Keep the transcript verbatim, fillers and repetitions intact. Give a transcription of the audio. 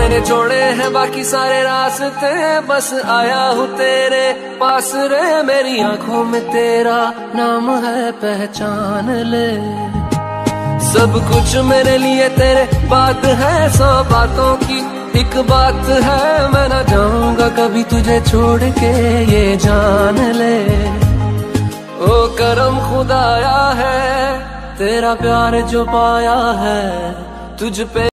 मैंने छोड़े हैं बाकी सारे रास्ते, बस आया हूँ तेरे पास रे। मेरी आंखों में तेरा नाम है, पहचान ले। सब कुछ मेरे लिए तेरे बात है, सौ बातों की एक बात है। मैं ना जाऊंगा कभी तुझे छोड़ के, ये जान ले। ओ करम खुदाया है, तेरा प्यार जो पाया है तुझ पे।